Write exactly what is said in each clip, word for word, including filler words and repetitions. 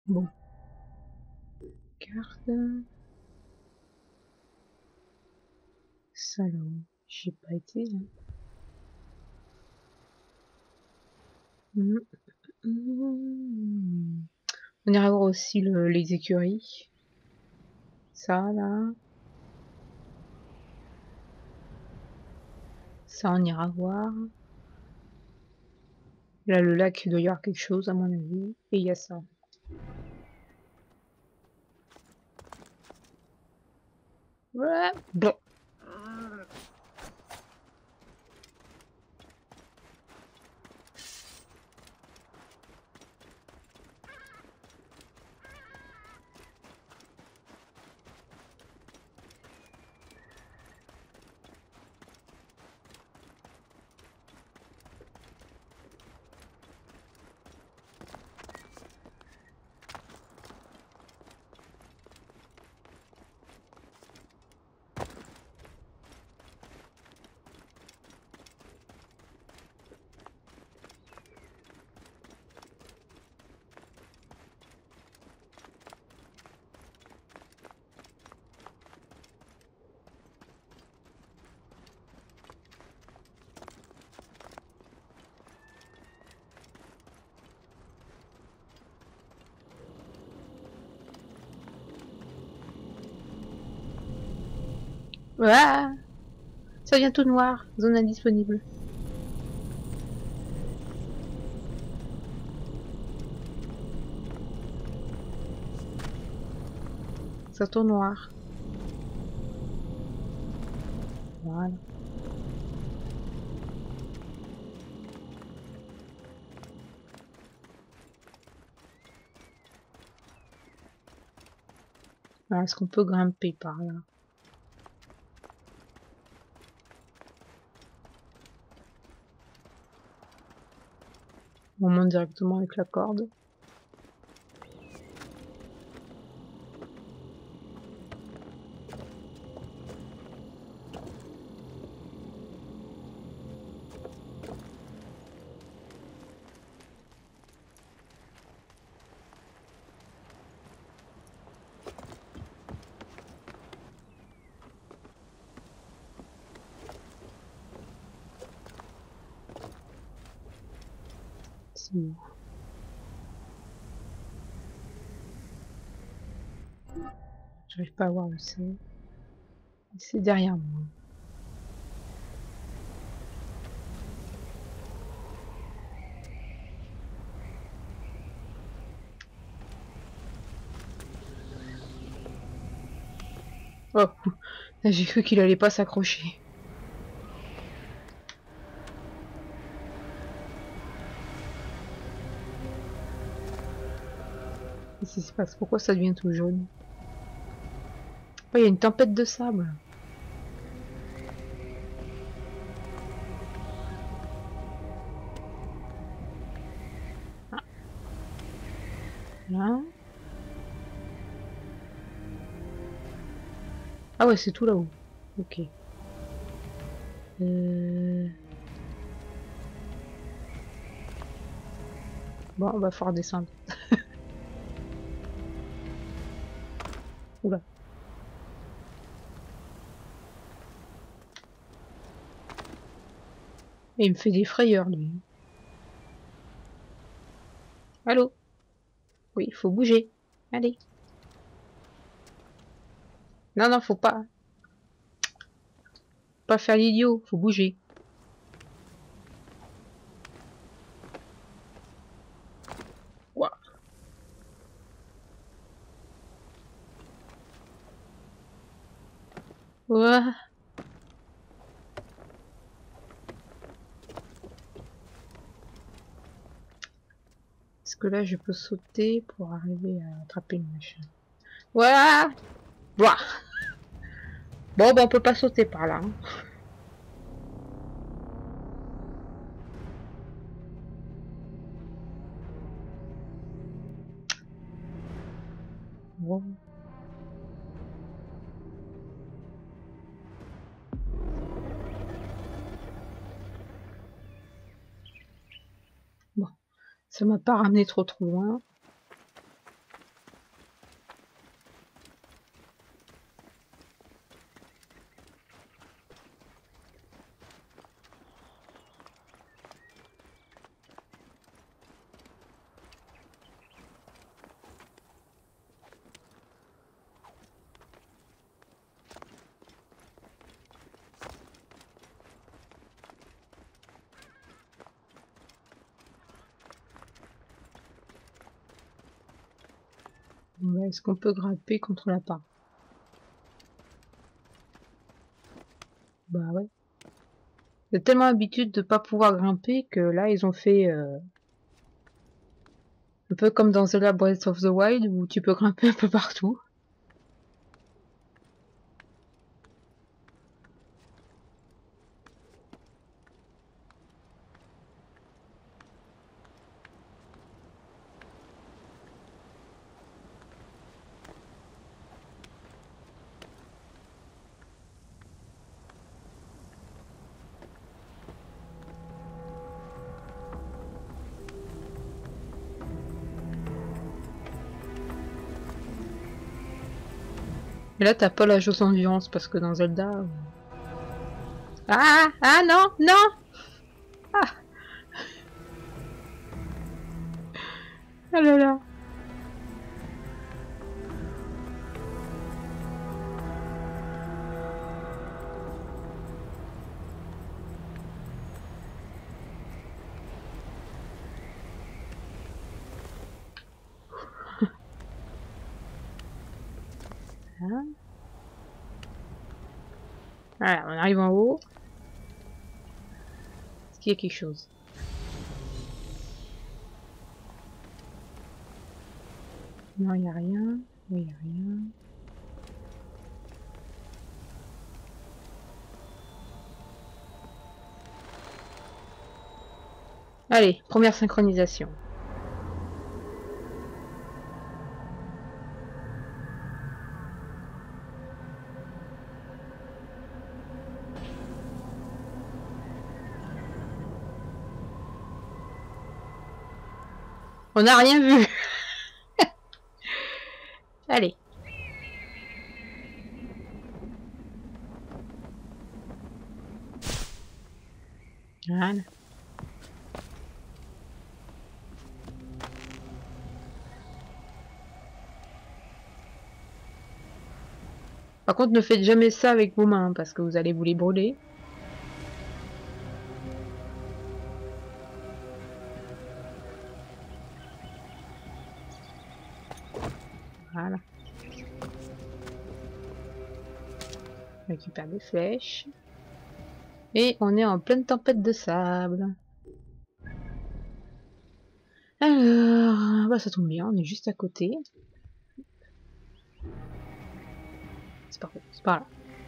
Bon. Carte. Salon. J'ai pas été là. Mmh. Mmh. On ira voir aussi le, les écuries. Ça là. Ça on ira voir. Là le lac il doit y avoir quelque chose à mon avis. Et il y a ça. Ouais. Bon. Ah, ça devient tout noir. Zone indisponible. Ça tourne noir. Voilà. Alors, est-ce qu'on peut grimper par là? On monte directement avec la corde. C'est où? J'arrive pas à voir où c'est. C'est derrière moi. Oh, j'ai cru qu'il allait pas s'accrocher. Qu'est-ce qui se passe? Pourquoi ça devient tout jaune? Oh, il y a une tempête de sable. Ah. Là. Ah ouais, c'est tout là-haut. Ok. Euh... Bon, on va falloir descendre. Oula. Et il me fait des frayeurs, lui. Allô? Oui, il faut bouger. Allez. Non, non, faut pas. Pas faire l'idiot, faut bouger. Ouah. Ouah. Est-ce que là, je peux sauter pour arriver à attraper le machin? Voilà. Ouah. Bon, ben, on peut pas sauter par là. Hein. Bon. Bon. Ça m'a pas ramené trop trop loin. Est-ce qu'on peut grimper contre la part? Bah ouais. J'ai tellement l'habitude de pas pouvoir grimper que là ils ont fait euh, un peu comme dans Zelda Breath of the Wild où tu peux grimper un peu partout. Et là t'as pas la jauge d'endurance parce que dans Zelda... euh, Ah ah non non ah, ah là là. Voilà. Voilà, on arrive en haut. Est-ce qu'il y a quelque chose? Non, il n'y a rien. Il n'y a rien. Allez, première synchronisation. On n'a rien vu. Allez. Voilà. Par contre, ne faites jamais ça avec vos mains parce que vous allez vous les brûler. Voilà. On récupère des flèches. Et on est en pleine tempête de sable. Alors, bah ça tombe bien, on est juste à côté. C'est par, c'est par là.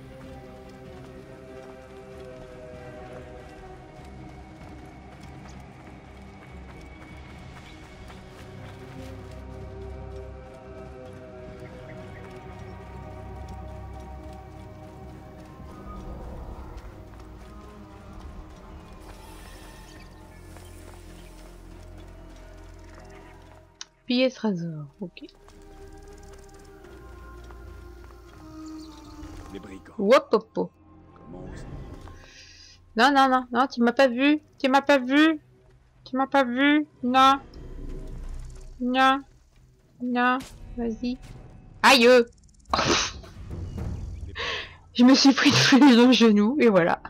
Piller ce trésor, ok. Les brigands. Wop hop hop. Comment on... Non, non, non, non, tu m'as pas vu. Tu m'as pas vu. Tu m'as pas vu. Non. Non. Non. Vas-y. Aïe. Je me suis pris une flèche dans le genou et voilà.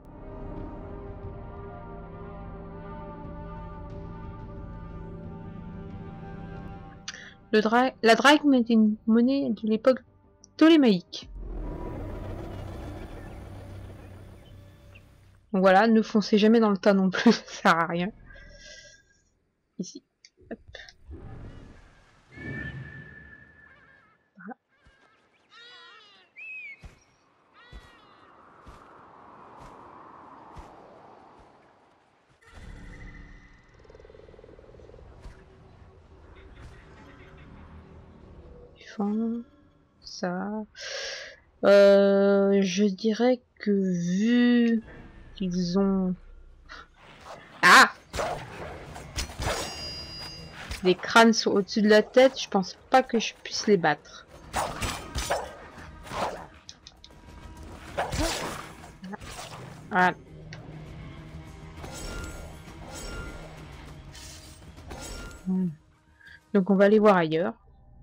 Le dra la drachme est une monnaie de l'époque ptolémaïque. Donc voilà, ne foncez jamais dans le tas non plus, ça sert à rien. Ici. Hop. Voilà. Fond, ça. Euh, je dirais que vu qu'ils ont... Ah! Les crânes sont au-dessus de la tête, je pense pas que je puisse les battre. Voilà. Donc on va aller voir ailleurs.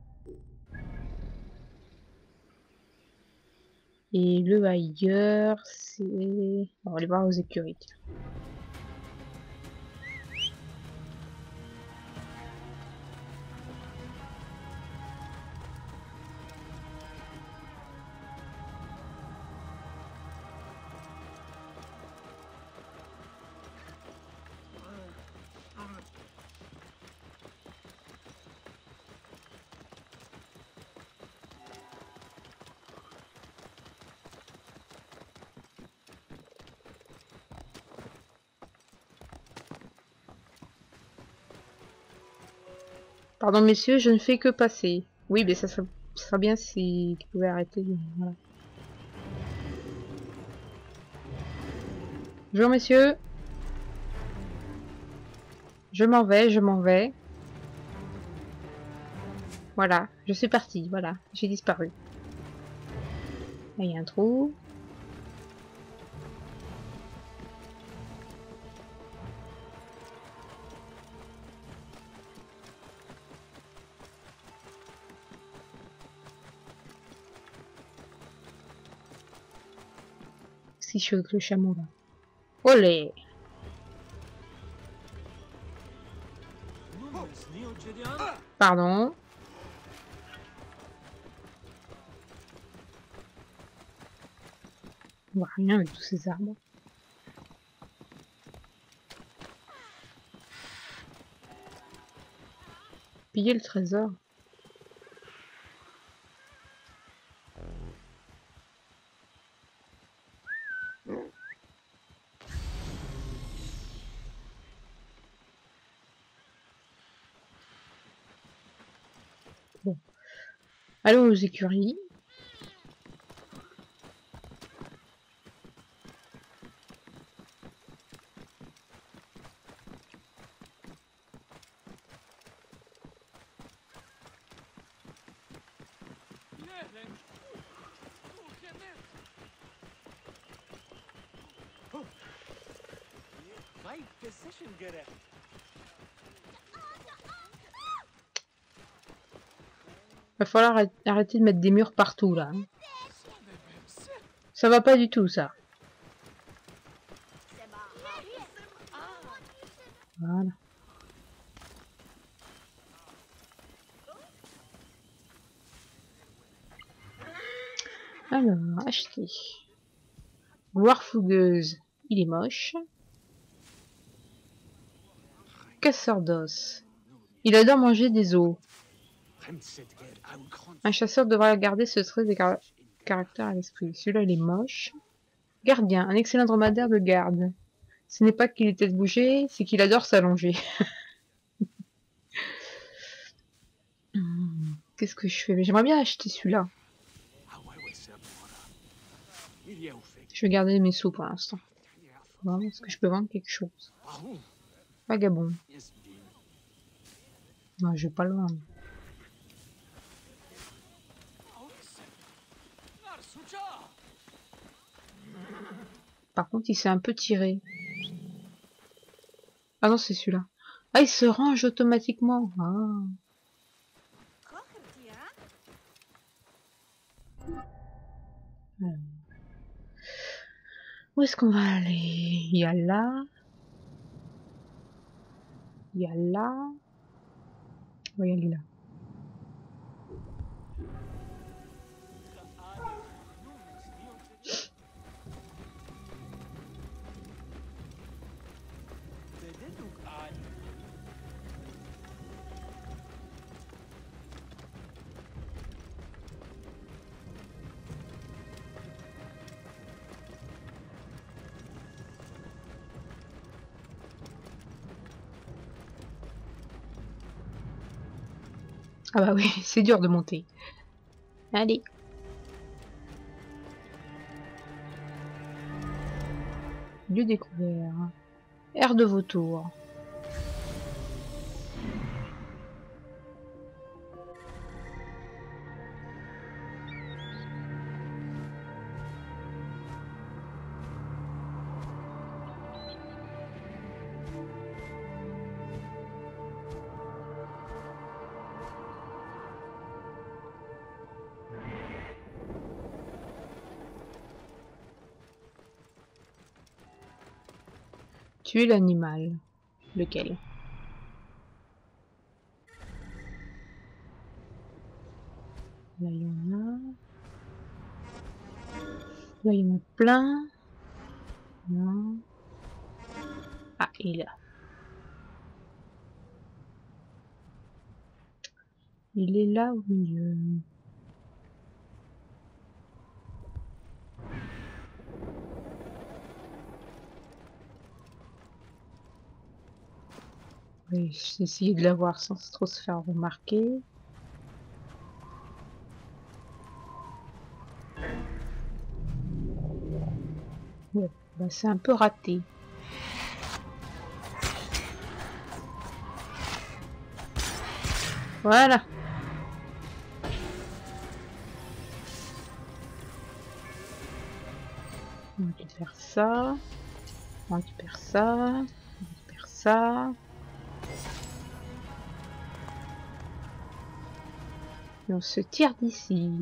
Et le ailleurs, c'est... On va aller voir aux écuries. Pardon, messieurs, je ne fais que passer. Oui, mais ça serait, ça serait bien si tu pouvais arrêter. Voilà. Bonjour, messieurs. Je m'en vais, je m'en vais. Voilà, je suis partie. Voilà, j'ai disparu. Là, il y a un trou. Si je suis avec le chameau là. Olé! Pardon. On voit rien avec tous ces arbres. Piller le trésor. Bon. Allons aux écuries. Va falloir arrêter de mettre des murs partout là. Ça va pas du tout ça. Voilà. Alors, acheter. Gloire fougueuse. Il est moche. Casseur d'os. Il adore manger des os. Un chasseur devra garder ce trait de car caractère à l'esprit. Celui-là, il est moche. Gardien. Un excellent dromadaire de garde. Ce n'est pas qu'il ait tête bougée, c'est qu'il adore s'allonger. Hmm, qu'est-ce que je fais? J'aimerais bien acheter celui-là. Je vais garder mes sous pour l'instant. Est-ce que je peux vendre quelque chose? Vagabond. Non, je vais pas le vendre. Par contre, il s'est un peu tiré. Ah non, c'est celui-là. Ah, il se range automatiquement. Ah. Alors. Où est-ce qu'on va aller? Il y a là. Il y a là. On va y aller là. Ah bah oui, c'est dur de monter. Allez. Lieu découvert. Air de vautour. Tuer l'animal. Lequel? Là, il y en a. Là, il y en a plein. Non. Ah, il est là. Il est là au milieu. vais essayer de l'avoir sans trop se faire remarquer. Ouais, bah c'est un peu raté. Voilà. On récupère ça. On récupère ça. On récupère ça. Et on se tire d'ici.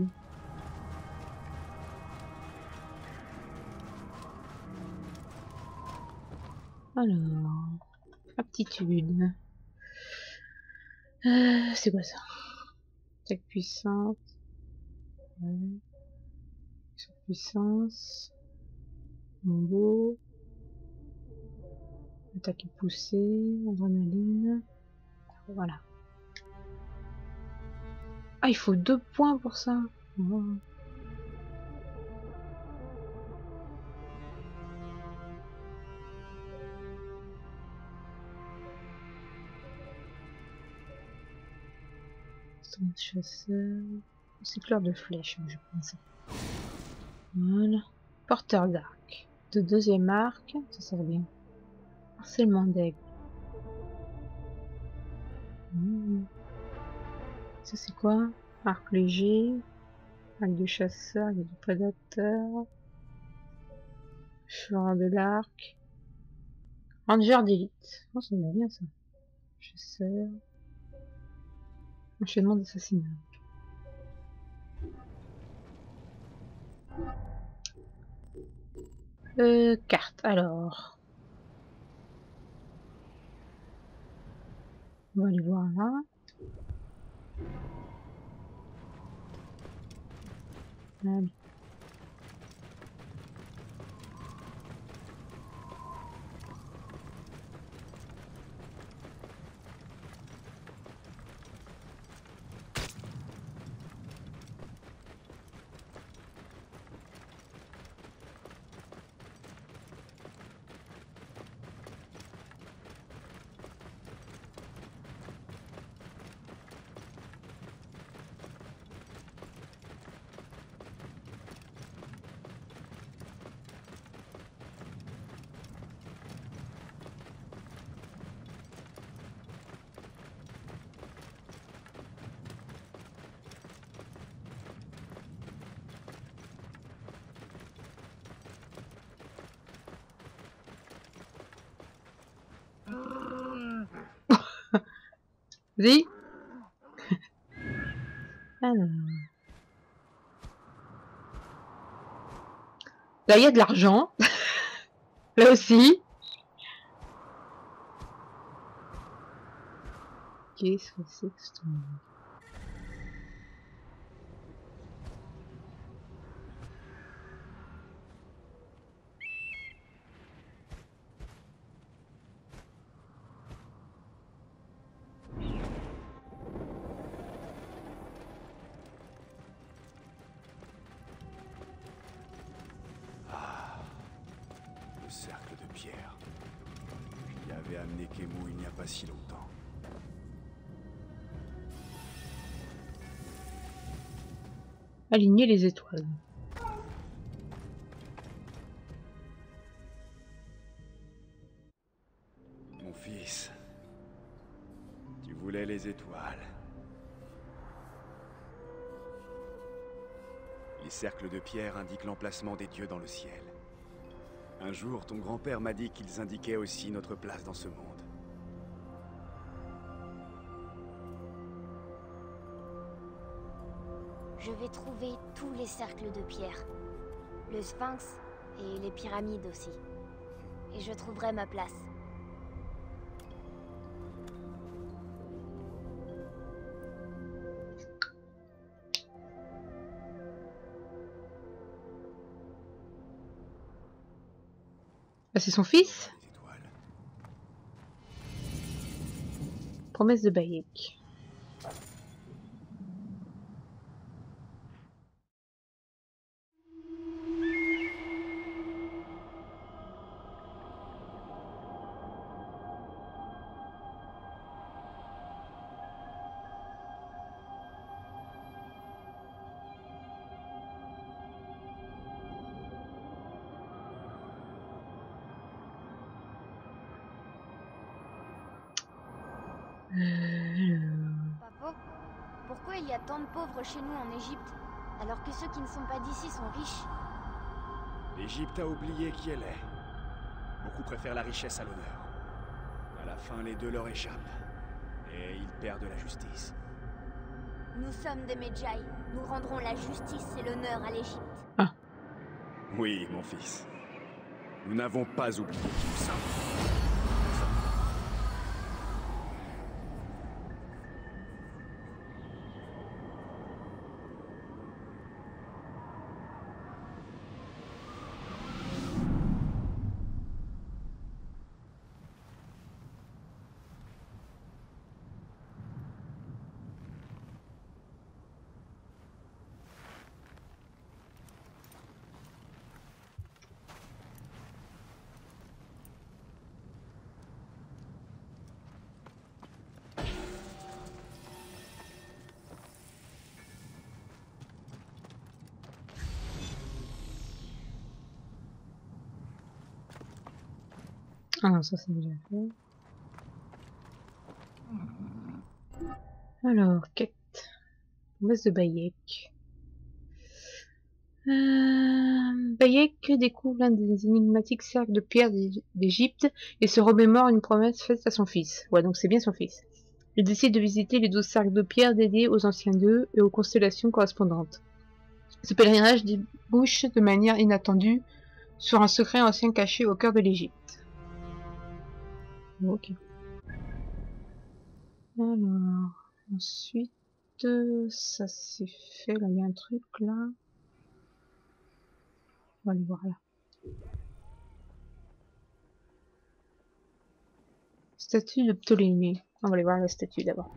Alors, aptitude. Euh, c'est quoi ça? Attaque puissante. Ouais. Surpuissance. Combo. Attaque poussée. Adrénaline. Voilà. Ah, il faut deux points pour ça. Oh. Chasseur. Cycleur de flèches, je pense. Voilà. Porteur d'arc. De deuxième arc. Ça sert bien. Harcèlement d'aigle. Mmh. Ça c'est quoi? Arc léger. Arc de chasseur, arc de prédateur. Cheval de l'arc. Ranger d'élite. Oh, ça va bien ça. Chasseur. Enchaînement d'assassinat. Euh, carte, alors. On va aller voir là. Allez. Vas-y. Alors. Là, il y a de l'argent. Là aussi. Qu'est-ce que c'est que ce... Le cercle de pierre. Je y avais amené Kemu il n'y a pas si longtemps. Aligner les étoiles. Mon fils, tu voulais les étoiles. Les cercles de pierre indiquent l'emplacement des dieux dans le ciel. Un jour, ton grand-père m'a dit qu'ils indiquaient aussi notre place dans ce monde. Je vais trouver tous les cercles de pierre. Le sphinx et les pyramides aussi. Et je trouverai ma place. Ah, c'est son fils? Les étoiles. Promesse de Bayek. il y a tant de pauvres chez nous en Égypte, alors que ceux qui ne sont pas d'ici sont riches? L'Égypte a oublié qui elle est. Beaucoup préfèrent la richesse à l'honneur. À la fin, les deux leur échappent. Et ils perdent la justice. Nous sommes des Medjay. Nous rendrons la justice et l'honneur à l'Égypte. Ah. Oui, mon fils. Nous n'avons pas oublié qui nous sommes. Ah non, ça c'est déjà fait. Alors, quête. Messe de Bayek. Euh... Bayek découvre l'un des énigmatiques cercles de pierre d'Égypte et se remémore une promesse faite à son fils. Ouais, donc c'est bien son fils. Il décide de visiter les douze cercles de pierre dédiés aux anciens dieux et aux constellations correspondantes. Ce pèlerinage débouche de manière inattendue sur un secret ancien caché au cœur de l'Égypte. Ok. Alors, ensuite, euh, ça c'est fait, là il y a un truc là. On va aller voir là. Statue de Ptolémée. On va aller voir la statue d'abord.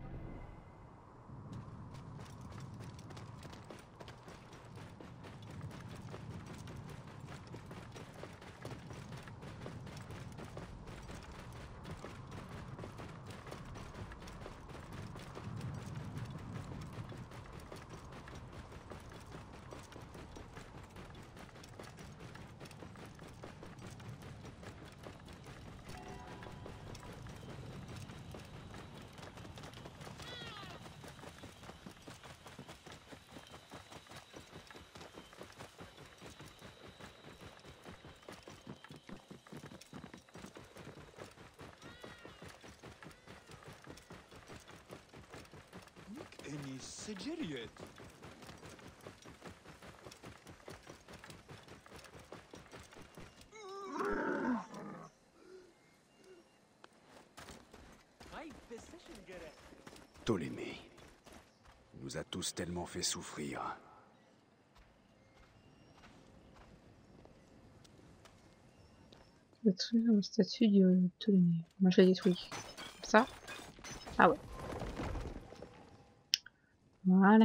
Ptolémée nous a tous tellement fait souffrir. Détruire la statue de Ptolémée. Moi je l'ai détruit. Comme ça. Ah ouais. Voilà.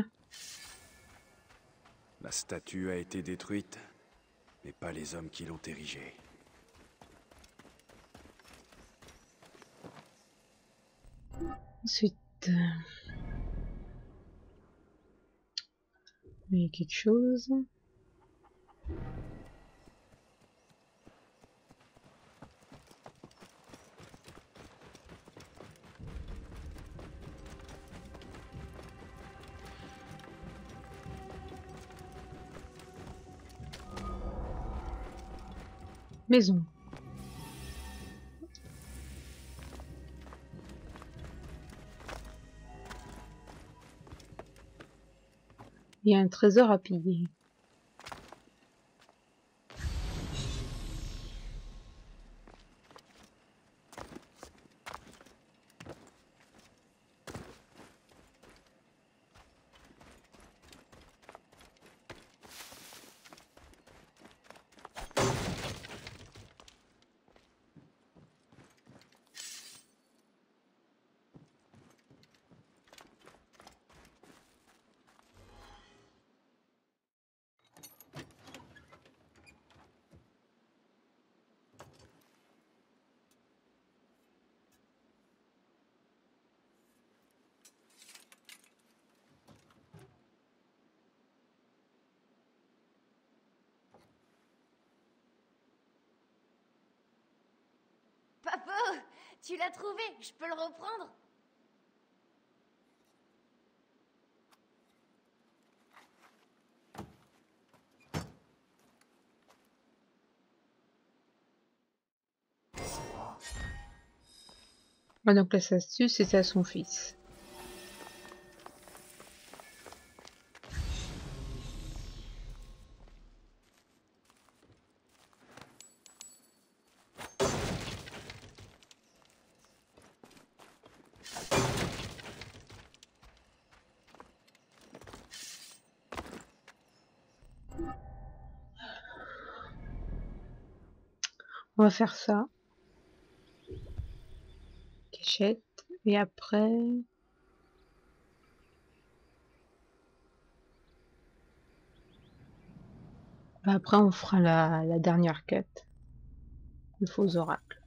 La statue a été détruite, mais pas les hommes qui l'ont érigée. Ensuite, euh... il y a quelque chose. Maison. Il y a un trésor à piller. Papa, tu l'as trouvé, je peux le reprendre? Ah, donc là, sa astuce, c'était à son fils. On va faire ça. Cachette. Et après... Bah après, on fera la, la dernière quête. Le faux oracle.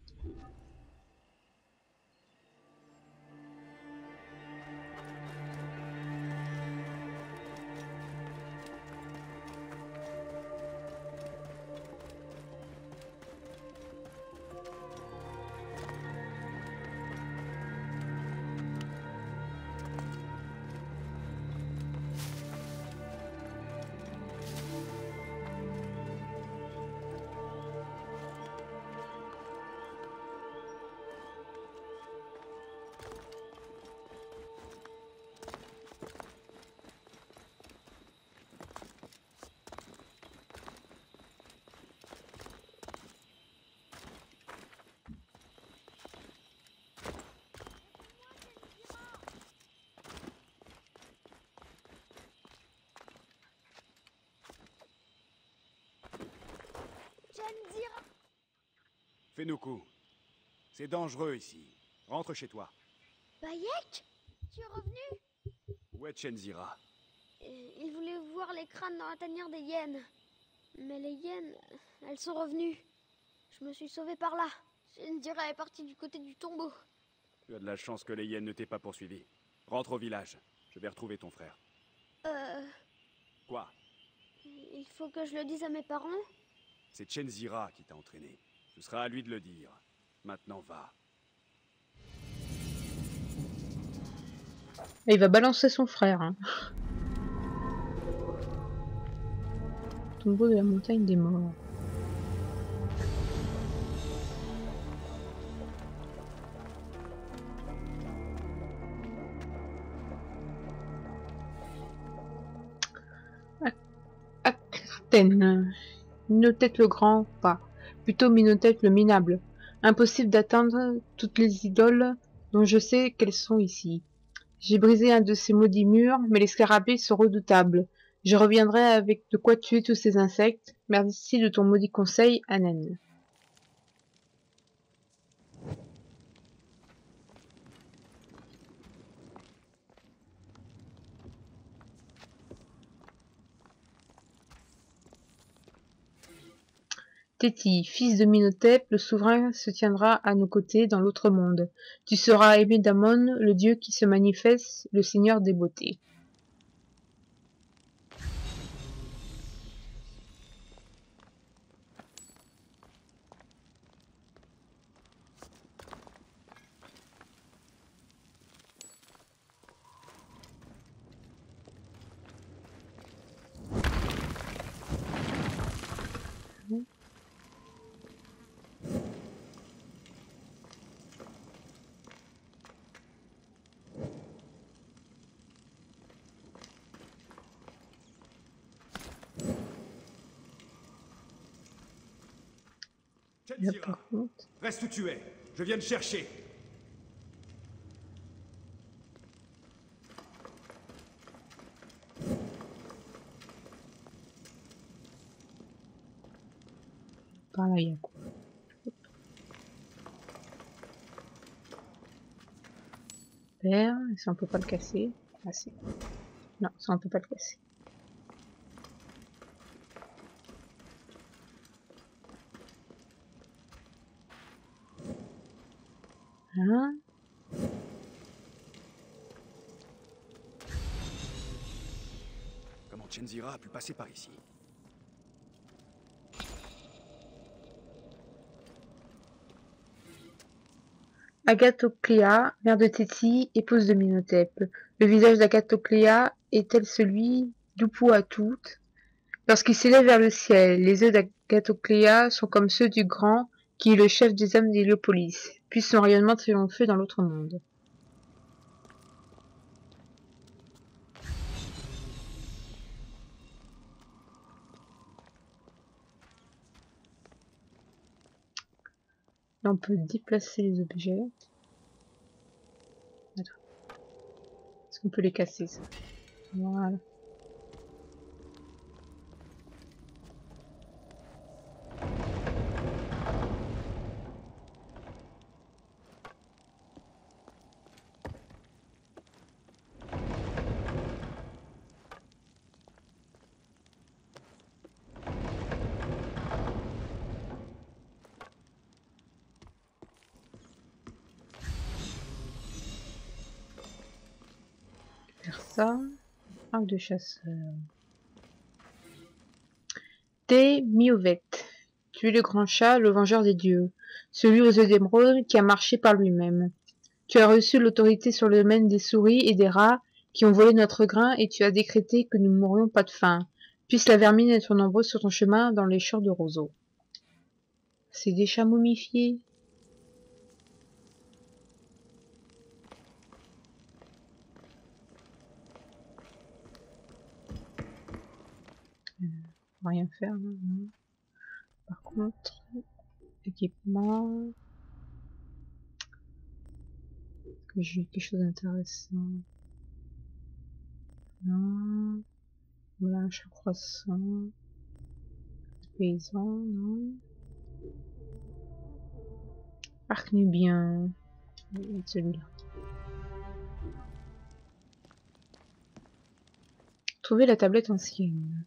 Chenzira! Fenoukou, c'est dangereux ici. Rentre chez toi. Bayek? Tu es revenu? Où est Chenzira? Il voulait voir les crânes dans la tanière des hyènes. Mais les hyènes, elles sont revenues. Je me suis sauvée par là. Chenzira est partie du côté du tombeau. Tu as de la chance que les hyènes ne t'aient pas poursuivi. Rentre au village. Je vais retrouver ton frère. Euh... Quoi? Il faut que je le dise à mes parents? C'est Chenzira qui t'a entraîné. Ce sera à lui de le dire. Maintenant va. Et il va balancer son frère. Hein. Tombeau de la montagne des morts. Akrten. Minothète le grand, pas. Plutôt Minothète le minable. Impossible d'atteindre toutes les idoles dont je sais qu'elles sont ici. J'ai brisé un de ces maudits murs, mais les scarabées sont redoutables. Je reviendrai avec de quoi tuer tous ces insectes. Merci de ton maudit conseil, Anen. Téti, fils de Minothèpe, le souverain se tiendra à nos côtés dans l'autre monde. Tu seras aimé d'Amon, le dieu qui se manifeste, le seigneur des beautés. Chenzira, reste où tu es. Je viens te chercher. Par là, il y a quoi? Père, ça on peut pas le casser. Ah si. Non, ça on peut pas le casser. Hein? Comment Chenzira a pu passer par ici? Agathocléa, mère de Téti, épouse de Minothèpe. Le visage d'Agathocléa est-elle celui d'Upuatout lorsqu'il s'élève vers le ciel? Les yeux d'Agathocléa sont comme ceux du grand qui est le chef des âmes d'Héliopolis. puisse son rayonnement triompher dans l'autre monde. Là, on peut déplacer les objets. Est-ce qu'on peut les casser, ça? Voilà. Faire ça. Arc de chasseur. T. Miovet. Tu es le grand chat, le vengeur des dieux. Celui aux yeux d'émeraude qui a marché par lui-même. Tu as reçu l'autorité sur le domaine des souris et des rats qui ont volé notre grain et tu as décrété que nous ne mourions pas de faim. Puisse la vermine être nombreuse sur ton chemin dans les champs de roseaux. C'est des chats momifiés. Euh, rien faire là, non. Par contre, équipement. Est-ce que j'ai quelque chose d'intéressant? Non. Voilà, un chat croissant. Paysan, non. Arc nubien. Celui-là. Trouver la tablette ancienne.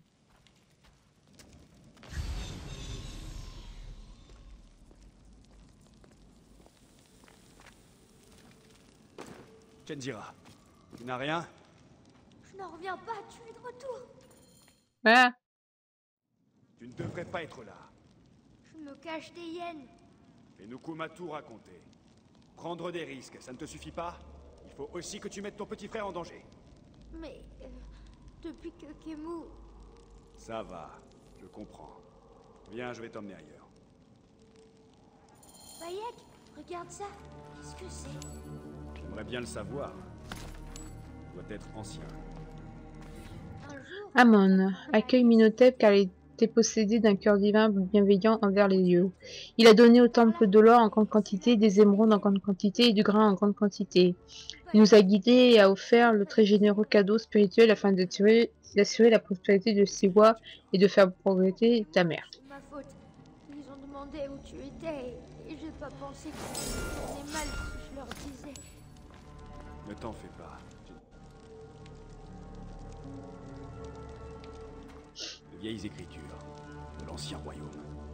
Kenzira, tu n'as rien? Je n'en reviens pas, tu es de retour. Ah! Tu ne devrais pas être là. Je me cache des hyènes. Fais-nous Kumatu raconter. Prendre des risques, ça ne te suffit pas? Il faut aussi que tu mettes ton petit frère en danger. Mais euh, depuis que Kemu... Ça va, je comprends. Viens, je vais t'emmener ailleurs. Bayek, regarde ça. Qu'est-ce que c'est? J'aimerais bien le savoir. Il doit être ancien. Un jour... Amon accueille Minotep car il était possédé d'un cœur divin bienveillant envers les dieux. Il a donné au temple de l'or en grande quantité, des émeraudes en grande quantité et du grain en grande quantité. Il nous a guidés et a offert le très généreux cadeau spirituel afin d'assurer la prospérité de Siwa et de faire progresser ta mère. C'est ma faute. Ils ont demandé où tu étais et j'ai pas pensé que c'était mal si je leur disais. Ne t'en fais pas. De vieilles écritures de l'ancien royaume.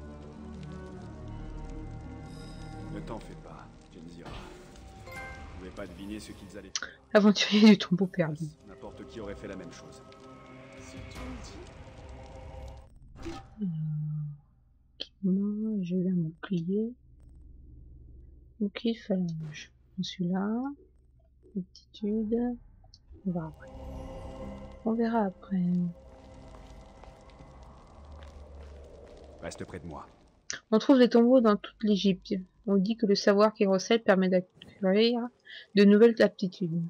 Ne t'en fais pas, Kenzira. Je ne pouvais pas deviner ce qu'ils allaient faire. Aventurier du tombeau perdu. N'importe qui aurait fait la même chose. Si tu me dis... Moi, j'ai eu un bouclier. Bouclier de phalange. Celui-là. Aptitude. On verra après. On verra après. Reste près de moi. On trouve des tombeaux dans toute l'Égypte. On dit que le savoir qu'ils recèlent permet d'acquérir de nouvelles aptitudes.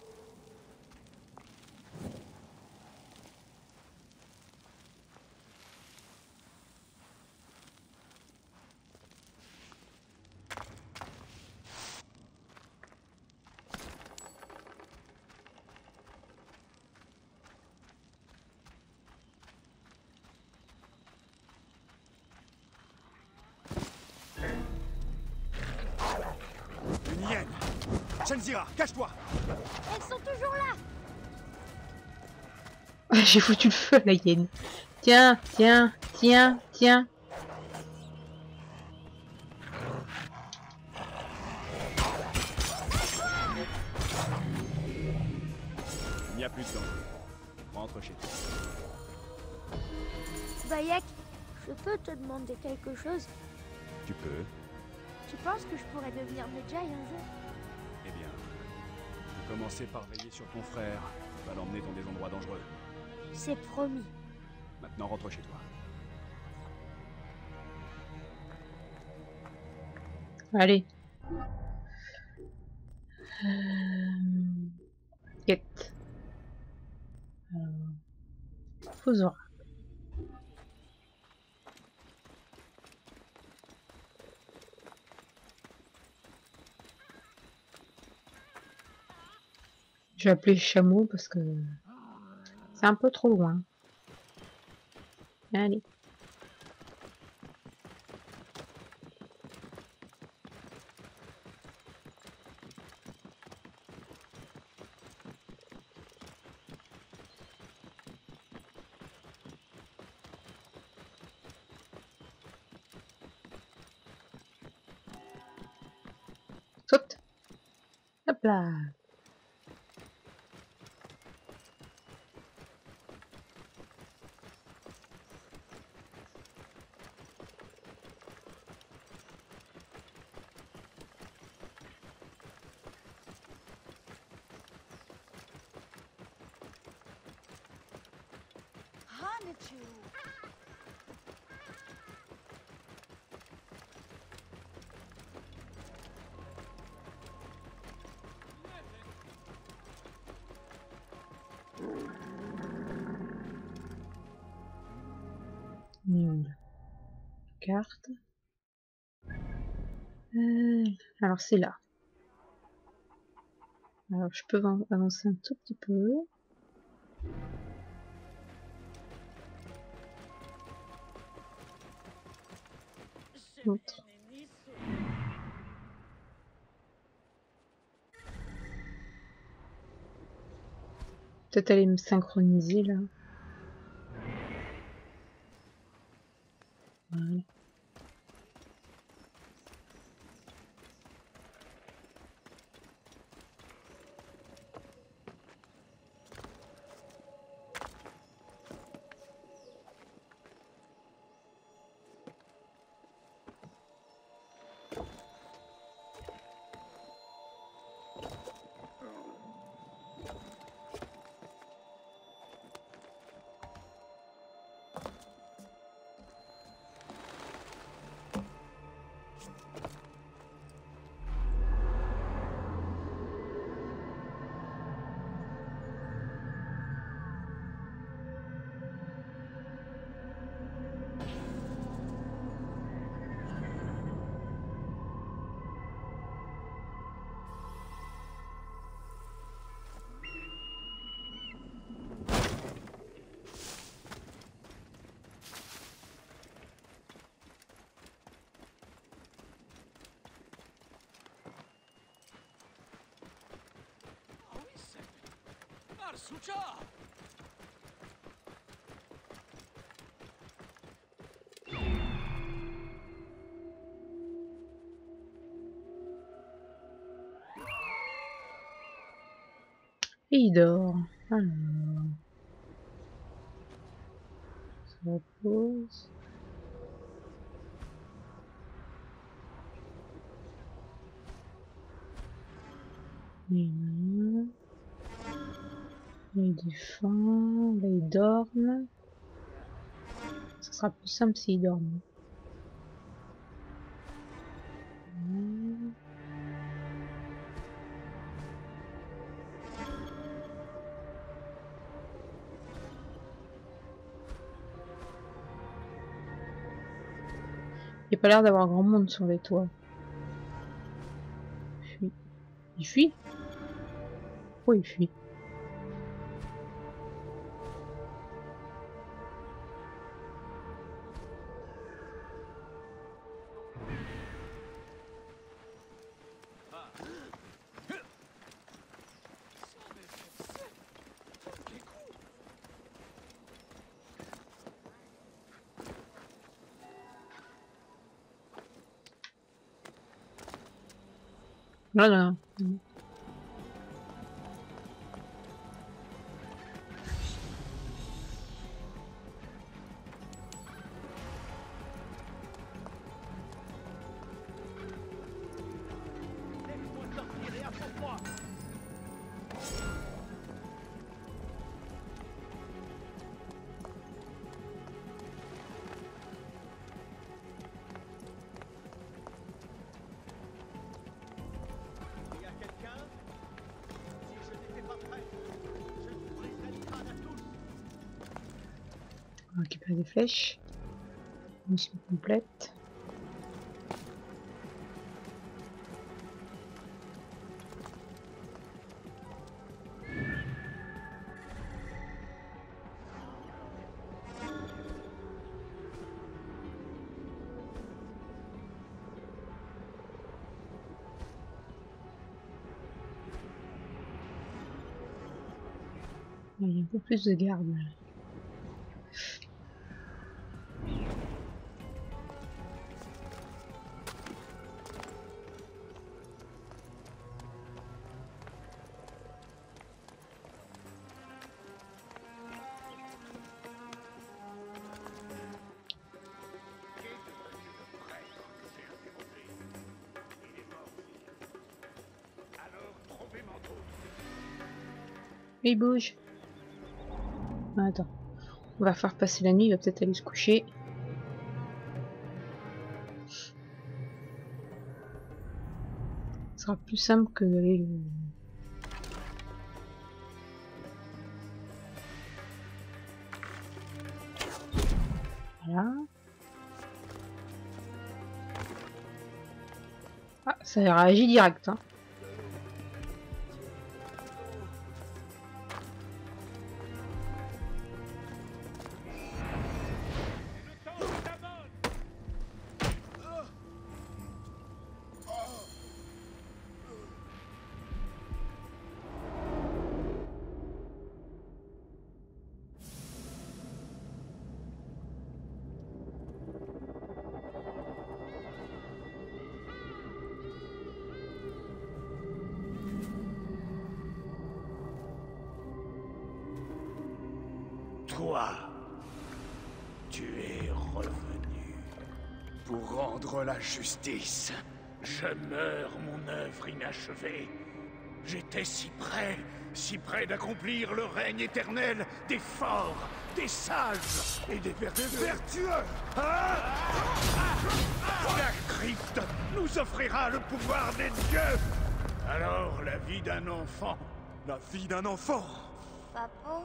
Une hyène! Kenzira, cache-toi! Elles sont toujours là. J'ai foutu le feu à la hyène. Tiens, tiens, tiens, tiens. Il n'y a plus de danger. Rentre chez toi. Bayek, je peux te demander quelque chose? Tu peux. Tu penses que je pourrais devenir Medjay un jour? Eh bien, tu peux commencer par veiller sur ton frère. Tu vas l'emmener dans des endroits dangereux. C'est promis. Maintenant, rentre chez toi. Allez. Euh... Quête. Alors... Fosora. Je vais appeler Chameau parce que c'est un peu trop loin. Allez. Saute. Hop là. Merde. Carte. Euh, alors c'est là. Alors je peux avancer un tout petit peu. Autre. Peut-être aller me synchroniser là. Voilà. Et il dort. Alors, ça repose. Et là, il défend, là il dort. Ce sera plus simple s'il dort. Il n'y a pas l'air d'avoir grand monde sur les toits. Il fuit. Il fuit? Pourquoi il fuit? Voilà. On va récupérer des flèches. Mission complète. Il y a un peu plus de garde. Il bouge. Ah, attends. On va faire passer la nuit, il va peut-être aller se coucher. Ce sera plus simple que d'aller... Voilà. Ah, ça a réagi direct, hein. Toi, tu es revenu pour rendre la justice. Je meurs, mon œuvre inachevée. J'étais si près, si près d'accomplir le règne éternel des forts, des sages et des vertueux. Des vertueux hein La crypte nous offrira le pouvoir des dieux. Alors la vie d'un enfant, la vie d'un enfant. Papo?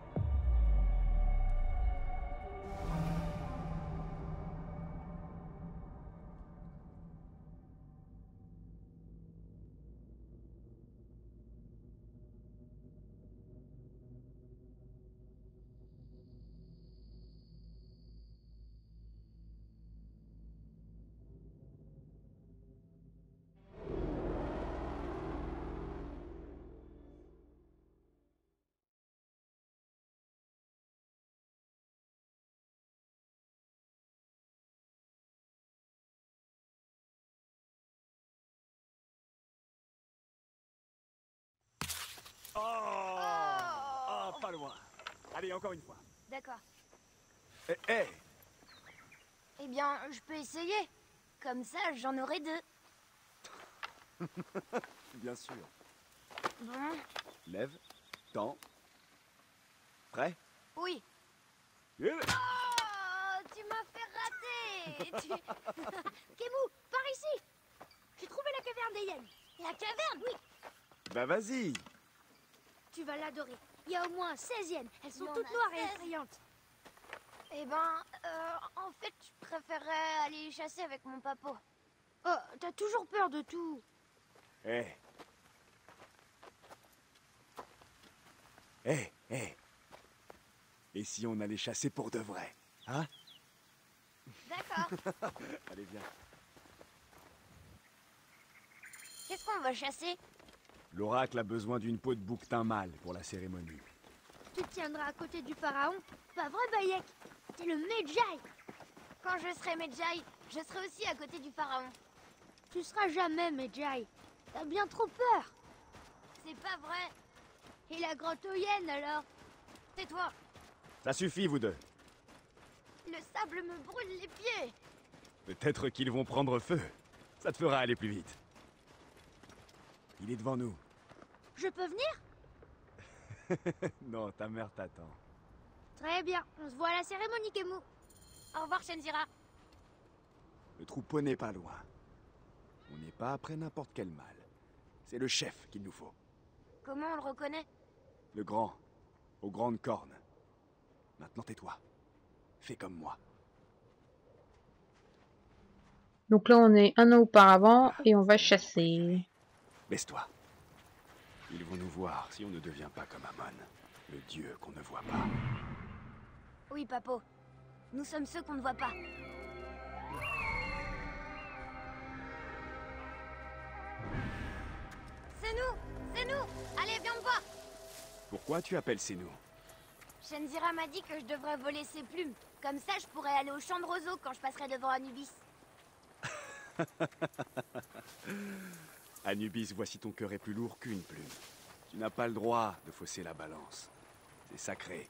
Oh, Oh oh, pas loin. Allez, encore une fois. D'accord. Eh, eh. Eh bien, je peux essayer. Comme ça, j'en aurai deux. Bien sûr. Bon, Lève, tends. Prêt? oui. Eh. Oh, tu m'as fait rater. Tu... Kemu, par ici. J'ai trouvé la caverne des hyènes. La caverne, oui. Bah vas-y. Tu vas l'adorer. Il y a au moins seize hyènes. Elles sont toutes noires et effrayantes. Eh ben, euh, en fait, je préférerais aller chasser avec mon papa. Oh, t'as toujours peur de tout. Eh. Eh, eh. Et si on allait chasser pour de vrai, hein? D'accord. Allez, viens. Qu'est-ce qu'on va chasser? L'oracle a besoin d'une peau de bouquetin mâle pour la cérémonie. Tu te tiendras à côté du pharaon? Pas vrai, Bayek? T'es le Medjay. Quand je serai Medjay, je serai aussi à côté du pharaon. Tu seras jamais Medjay. T'as bien trop peur. C'est pas vrai. Et la grotte aux hyènes, alors? Tais-toi. Ça suffit, vous deux. Le sable me brûle les pieds. Peut-être qu'ils vont prendre feu. Ça te fera aller plus vite. Il est devant nous. Je peux venir? Non, ta mère t'attend. Très bien. On se voit à la cérémonie, Kemu. Au revoir, Shenzira. Le troupeau n'est pas loin. On n'est pas après n'importe quel mal. C'est le chef qu'il nous faut. Comment on le reconnaît? Le grand, aux grandes cornes. Maintenant tais-toi. fais comme moi. Donc là, on est un an auparavant et on va chasser. Baisse-toi. Ils vont nous voir si on ne devient pas comme Amon, le dieu qu'on ne voit pas. Oui, Papo. Nous sommes ceux qu'on ne voit pas. C'est nous! C'est nous! Allez, viens me voir! Pourquoi tu appelles c'est nous? Shenzira m'a dit que je devrais voler ses plumes. Comme ça, je pourrais aller au champ de roseaux quand je passerai devant Anubis. Anubis, voici ton cœur est plus lourd qu'une plume. Tu n'as pas le droit de fausser la balance. C'est sacré.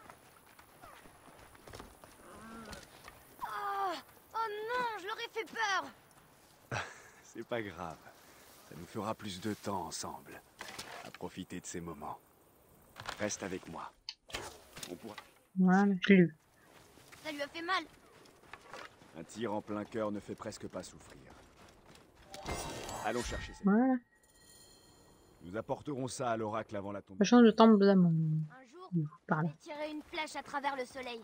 Oh, oh non, je leur ai fait peur! C'est pas grave. Ça nous fera plus de temps ensemble. À profiter de ces moments. Reste avec moi. On pourra... Voilà, je l'ai eu. Ça lui a fait mal. Un tir en plein cœur ne fait presque pas souffrir. Allons chercher cette... Voilà. Nous apporterons ça à l'oracle avant la tombée. Sachant le temple d'Amon. Un jour, Par je là. vais tirer une flèche à travers le soleil.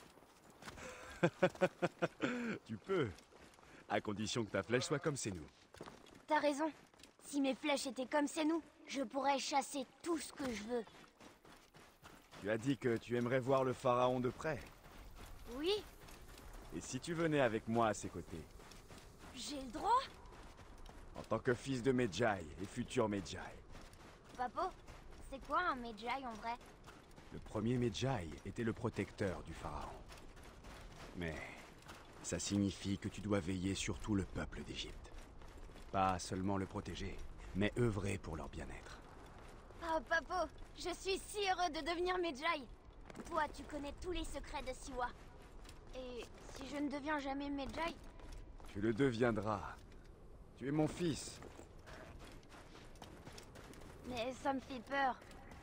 Tu peux. À condition que ta flèche soit comme c'est nous. T'as raison. Si mes flèches étaient comme c'est nous, je pourrais chasser tout ce que je veux. Tu as dit que tu aimerais voir le pharaon de près. Oui, Et si tu venais avec moi à ses côtés, j'ai le droit. en tant que fils de Medjay et futur Medjay. Papo, c'est quoi un Medjay en vrai? Le premier Medjay était le protecteur du pharaon. Mais ça signifie que tu dois veiller sur tout le peuple d'Égypte. Pas seulement le protéger, mais œuvrer pour leur bien-être. Oh Papo, je suis si heureux de devenir Medjay. Toi, tu connais tous les secrets de Siwa. Et si je ne deviens jamais Medjay, Tu le deviendras. Tu es mon fils. mais ça me fait peur.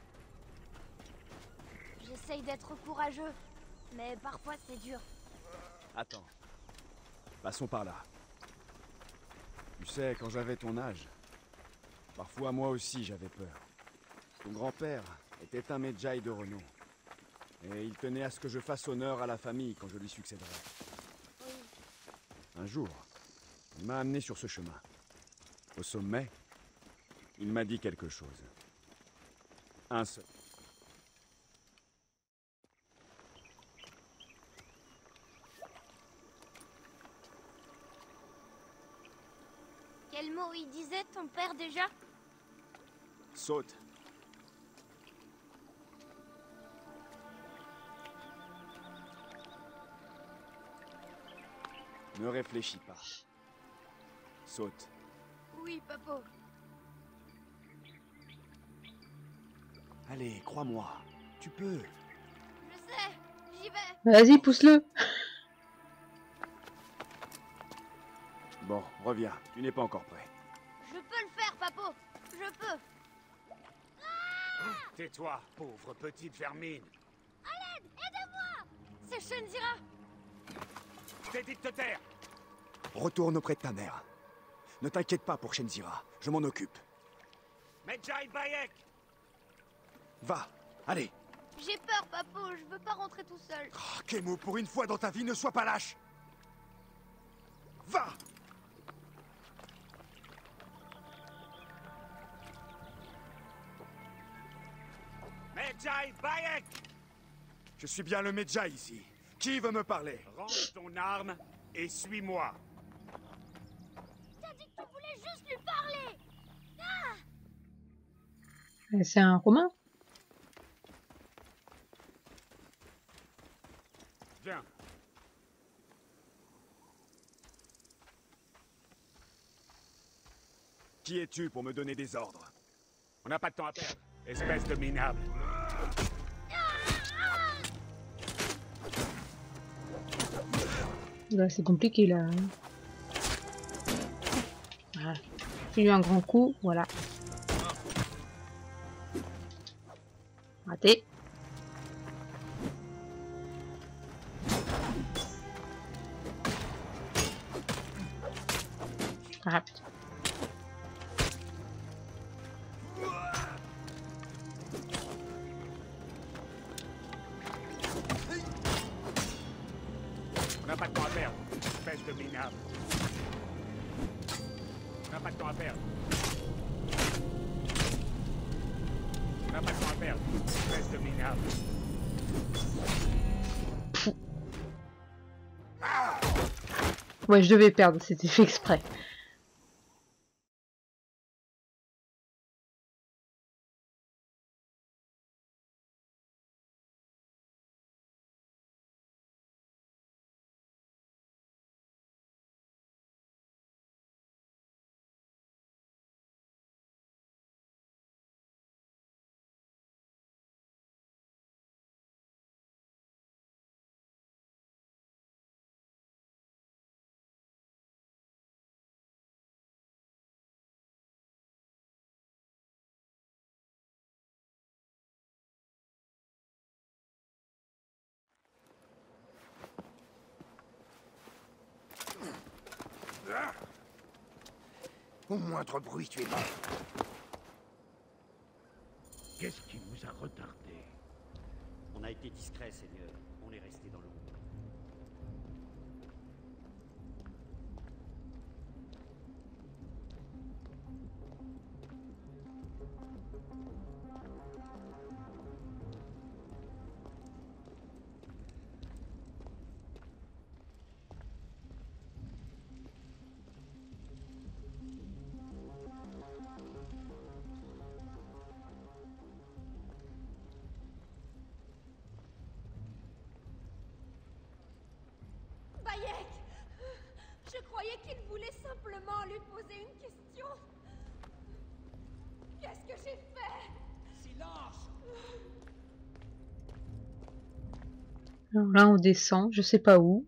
J'essaye d'être courageux, mais parfois c'est dur. Attends. Passons par là. Tu sais, quand j'avais ton âge, parfois moi aussi j'avais peur. Ton grand-père était un Medjay de renom. Et il tenait à ce que je fasse honneur à la famille quand je lui succéderai. Oui. Un jour, il m'a amené sur ce chemin. Au sommet, il m'a dit quelque chose. Un seul. Quel mot il disait, ton père, déjà? Saute. Ne réfléchis pas. Saute. Oui, Papo. Allez, crois-moi. Tu peux. Je sais, j'y vais. Vas-y, pousse-le. Bon, reviens. Tu n'es pas encore prêt. Je peux le faire, Papo. Je peux. Tais-toi, pauvre petite vermine. À l'aide, aidez-moi. C'est Shenzira. Je t'ai dit de te taire. Retourne auprès de ta mère. Ne t'inquiète pas pour Shenzira. Je m'en occupe. Medjay Bayek. Va. Allez. J'ai peur, Papo. Je veux pas rentrer tout seul. Oh, Kemo, pour une fois dans ta vie, ne sois pas lâche. Va. Medjay Bayek. Je suis bien le Medjay ici. Qui veut me parler? Range ton arme et suis-moi. T'as dit que tu voulais juste lui parler. Euh, C'est un romain. Viens. Qui es-tu pour me donner des ordres? On n'a pas de temps à perdre, espèce de minable. Là, c'est compliqué, là. Voilà. J'ai eu un grand coup, voilà. Raté. Ah, putain. n'a pas de temps à perdre, espèce de minable. On n'a pas de temps à perdre. On n'a pas de temps à perdre, espèce de minable. Ouais, je devais perdre, c'était fait exprès. Au moindre bruit, tu es mort. Qu'est-ce qui nous a retardés? On a été discret, Seigneur. On est resté dans l'ombre. Bayek! Je croyais qu'il voulait simplement lui poser une question. Qu'est-ce que j'ai fait? Silence! Alors là, on descend, je sais pas où.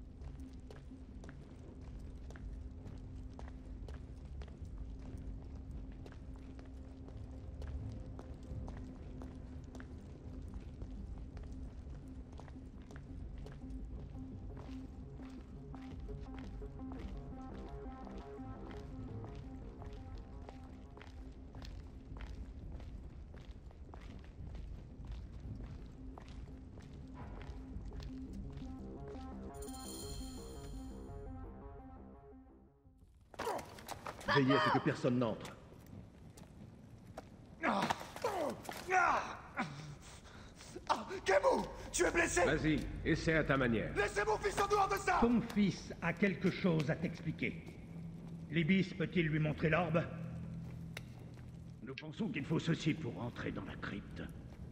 Veillez à ce que personne n'entre. Ah, Kemu, tu es blessé? Vas-y, essaie à ta manière. Laissez mon fils en dehors de ça! Ton fils a quelque chose à t'expliquer. L'Ibis peut-il lui montrer l'orbe? Nous pensons qu'il faut ceci pour entrer dans la crypte.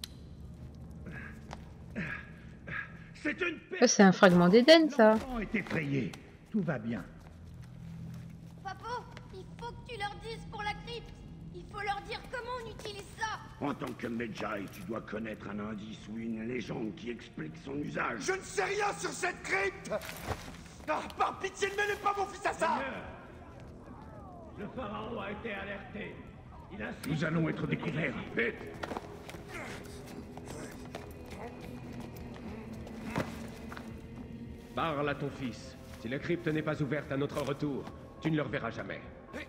C'est une Ça, c'est un fragment d'Éden, ça. L'enfant est effrayé. Tout va bien. Papo, il faut que tu leur dises pour la crypte. Il faut leur dire comment on utilise ça. En tant que Medjay, tu dois connaître un indice ou une légende qui explique son usage. Je ne sais rien sur cette crypte! Ah, par pitié, ne mêlez pas mon fils à ça! Le pharaon a été alerté. Il insiste. Nous allons être découverts. Vite! Parle à ton fils. Si la crypte n'est pas ouverte à notre retour, tu ne le reverras jamais.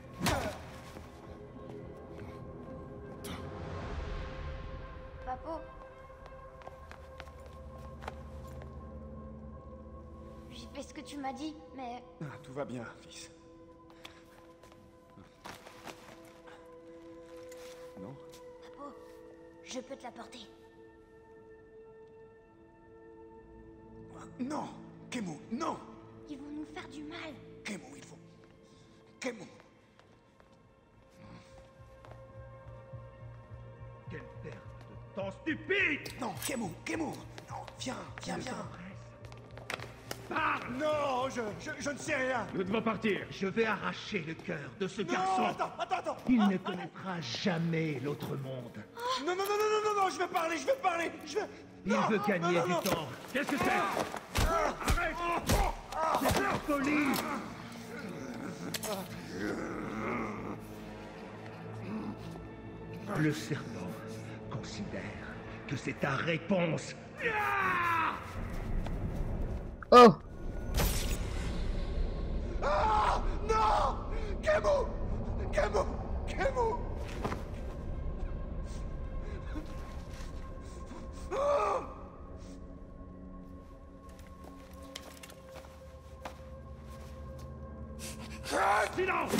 Papo. J'ai fait ce que tu m'as dit, mais Ah, tout va bien, fils. Non? Papo, je peux te l'apporter. Non! Kemu, non! Ils vont nous faire du mal. Kemu, il faut... Kemu! Quelle perte de temps stupide! Non, Kemu, Kemu! Non, viens, viens, viens! Parle! Non, je, je, je ne sais rien! Nous devons partir. Je vais arracher le cœur de ce Non, garçon. attends, attends, attends! Il Ah, ne connaîtra jamais l'autre monde. Non, non, non, non, non, non, non, je vais parler, je vais parler, je vais... Il Non, veut non, gagner non, du non. temps. Qu'est-ce que c'est? Arrête! C'est de la folie! Le serpent considère que c'est ta réponse. Oh! Ah! Non! Kemu! Kemu! Kemu! Ah! Silence!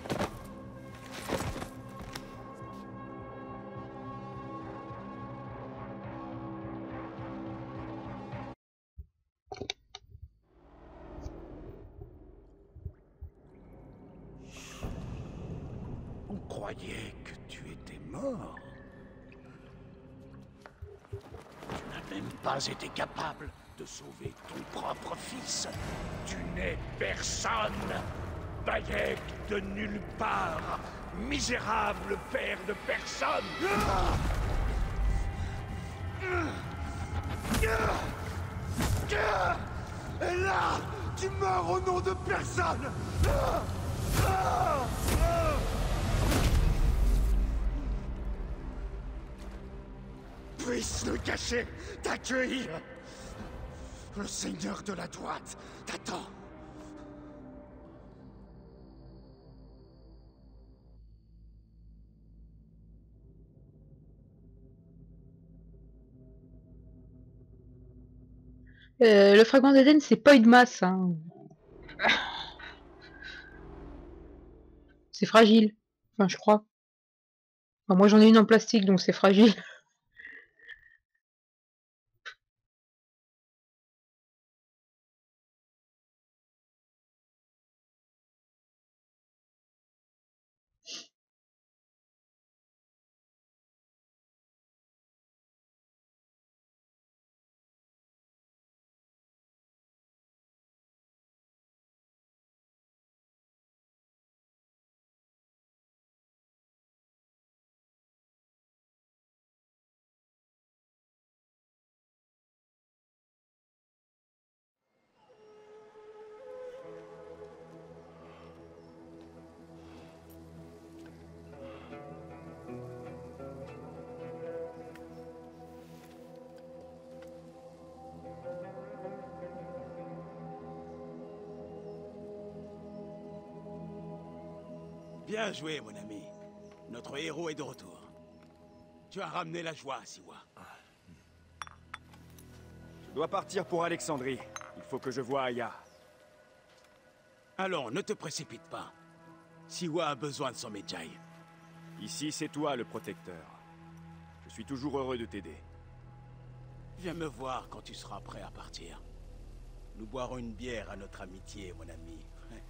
On croyait que tu étais mort. Tu n'as même pas été capable de sauver ton propre fils. Tu n'es personne. Bayek de nulle part. Misérable père de personne. Et là, tu meurs au nom de personne. Puisse le cacher, t'accueillir. Le seigneur de la droite t'attend. Euh, le fragment d'Éden, c'est pas une masse. Hein. C'est fragile. Enfin, je crois. Enfin, moi, j'en ai une en plastique, donc c'est fragile. Bien joué, mon ami. Notre héros est de retour. Tu as ramené la joie, Siwa. Je dois partir pour Alexandrie. Il faut que je voie Aya. Allons, ne te précipite pas. Siwa a besoin de son Medjay. Ici, c'est toi le protecteur. Je suis toujours heureux de t'aider. Viens me voir quand tu seras prêt à partir. Nous boirons une bière à notre amitié, mon ami.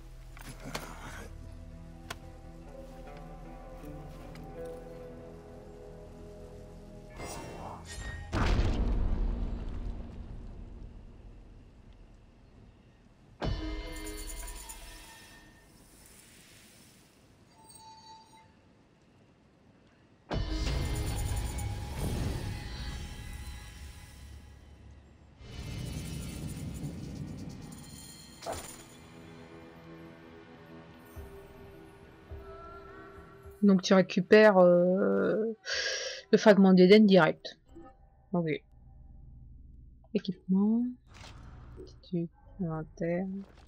Donc tu récupères euh, le fragment d'Éden direct. Ok. Équipement. Institut. Inventaire.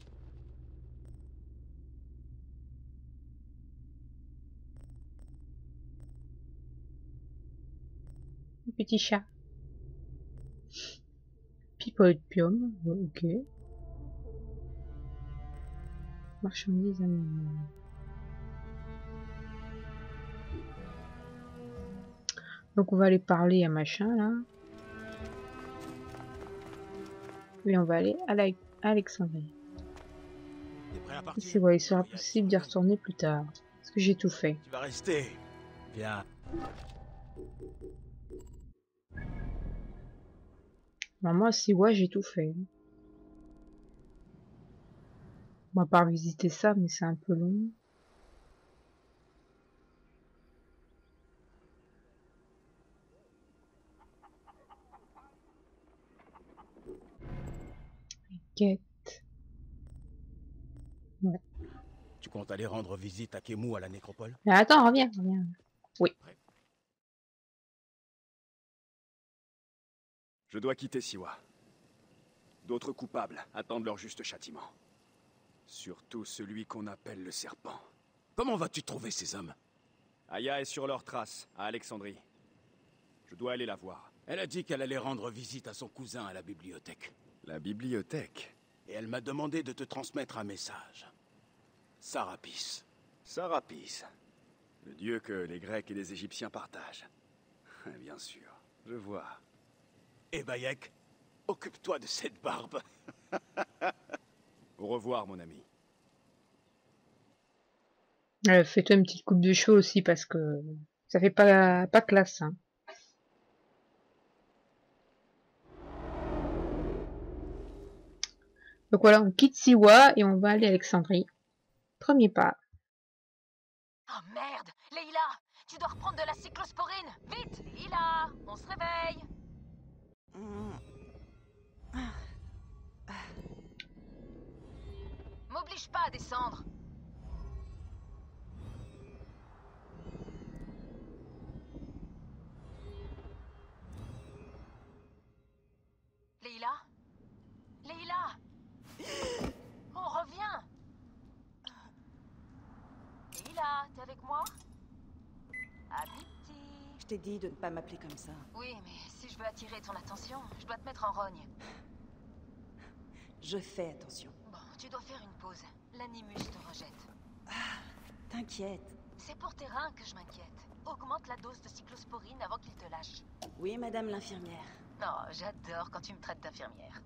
Petit chat. Pipopium. Ok. Marchandises animales. Donc on va aller parler à machin là. Et on va aller à, la... à Alexandrie. C'est ouais, il sera possible d'y retourner plus tard. Parce que j'ai tout fait. Tu vas rester. Bien. Maman, si ouais, j'ai tout fait. On va pas visiter ça, mais c'est un peu long. Quête. Ouais. Tu comptes aller rendre visite à Kemu à la nécropole? Mais attends, reviens, reviens. Oui. Je dois quitter Siwa. D'autres coupables attendent leur juste châtiment. Surtout celui qu'on appelle le serpent. Comment vas-tu trouver ces hommes? Aya est sur leurs traces, à Alexandrie. Je dois aller la voir. Elle a dit qu'elle allait rendre visite à son cousin à la bibliothèque. La bibliothèque? Et elle m'a demandé de te transmettre un message. Sarapis. Sarapis. Le dieu que les Grecs et les Égyptiens partagent. Bien sûr, je vois. Et Bayek, occupe-toi de cette barbe. Au revoir, mon ami. Euh, Fais-toi une petite coupe de cheveux aussi parce que ça fait pas, pas classe. Hein. Donc voilà, on quitte Siwa et on va aller à Alexandrie. Premier pas. Oh merde, Leïla, tu dois reprendre de la cyclosporine. Vite, Leïla, on se réveille. M'oblige pas à descendre. Leïla, Leïla, on revient. Leïla, t'es avec moi? Habiti. Je t'ai dit de ne pas m'appeler comme ça. Oui, mais si je veux attirer ton attention, je dois te mettre en rogne. Je fais attention. Bon, tu dois faire une pause. L'animus te rejette. Ah, t'inquiète. C'est pour tes reins que je m'inquiète. Augmente la dose de cyclosporine avant qu'il te lâche. Oui, madame l'infirmière. Oh, j'adore quand tu me traites d'infirmière.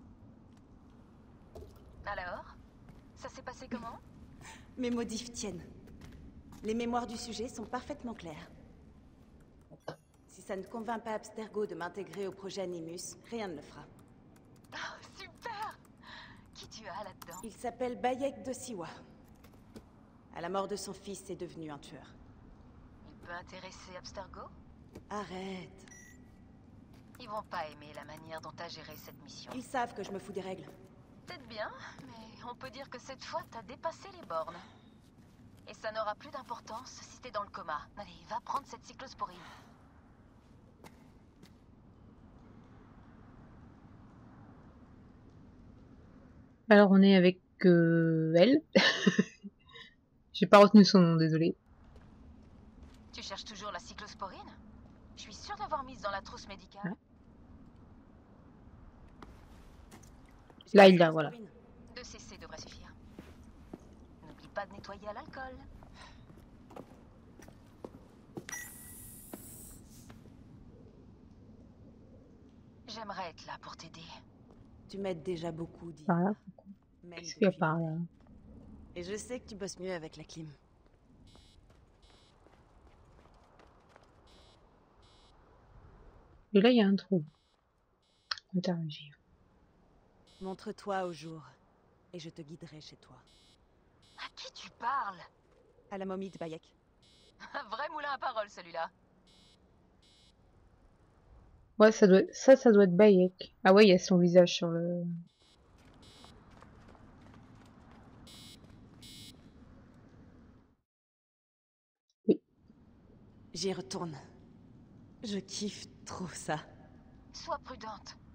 Alors? Ça s'est passé comment? Mes modifs tiennent. Les mémoires du sujet sont parfaitement claires. Si ça ne convainc pas Abstergo de m'intégrer au projet Animus, rien ne le fera. Oh, super! Qui tu as là-dedans? Il s'appelle Bayek de Siwa. À la mort de son fils, c'est devenu un tueur. Il peut intéresser Abstergo? Arrête. Ils vont pas aimer la manière dont t'as géré cette mission. Ils savent que je me fous des règles. Peut-être bien, mais on peut dire que cette fois, t'as dépassé les bornes. Et ça n'aura plus d'importance si t'es dans le coma. Allez, va prendre cette cyclosporine. Alors on est avec euh, elle. J'ai pas retenu son nom, désolé. Tu cherches toujours la cyclosporine? Je suis sûre d'avoir mise dans la trousse médicale. Ah. Là, il l'a, voilà. deux C C devrait suffire. N'oublie pas de nettoyer à l'alcool. J'aimerais être là pour t'aider. Tu m'aides déjà beaucoup, dit. Par là. Qu'est-ce qu'il y a par là? Et je sais que tu bosses mieux avec la clim. Et là, il y a un trou. Interagir. Montre-toi au jour, et je te guiderai chez toi. À qui tu parles? À la momie de Bayek. Un vrai moulin à parole, celui-là. Ouais, ça doit, ça, ça doit être Bayek. Ah ouais, il y a son visage sur le... Oui. J'y retourne. Je kiffe trop ça. Sois prudente.